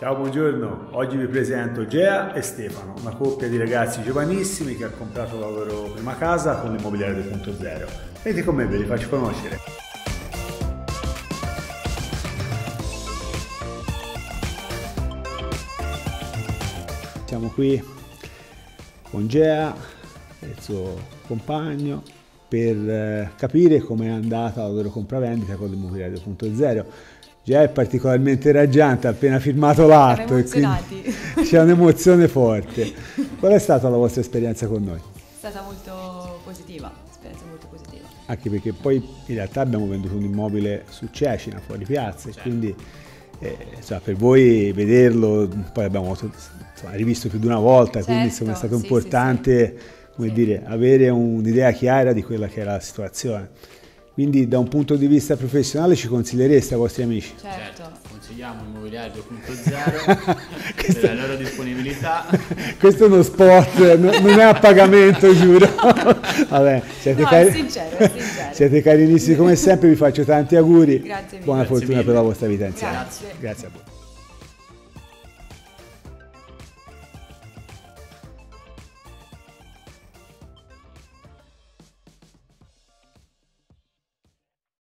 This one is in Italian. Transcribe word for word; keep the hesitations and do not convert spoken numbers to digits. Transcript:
Ciao, buongiorno. Oggi vi presento Gea e Stefano, una coppia di ragazzi giovanissimi che ha comprato la loro prima casa con l'Immobiliare due punto zero. Venite con me, ve li faccio conoscere. Siamo qui con Gea e il suo compagno per capire come è andata la loro compravendita con l'Immobiliare due punto zero. Gea è particolarmente raggiante, ha appena firmato l'atto e quindi c'è un'emozione forte. Qual è stata la vostra esperienza con noi? È stata molto positiva, esperienza molto positiva. Anche perché poi in realtà abbiamo venduto un immobile su Cecina, fuori piazza, certo. E quindi eh, insomma, per voi vederlo, poi abbiamo insomma, rivisto più di una volta, certo, quindi insomma, è stato sì, importante sì, sì. Come sì. dire, avere un'idea chiara di quella che era la situazione. Quindi da un punto di vista professionale ci consigliereste ai vostri amici? Certo, consigliamo Immobiliare due punto zero per la loro disponibilità. Questo è uno spot, non è a pagamento, giuro. Vabbè, siete, no, cari... è sincero, è sincero. Siete carinissimi come sempre, vi faccio tanti auguri. Grazie mille. Buona Grazie fortuna mille. per la vostra vita insieme. Grazie. Grazie a voi.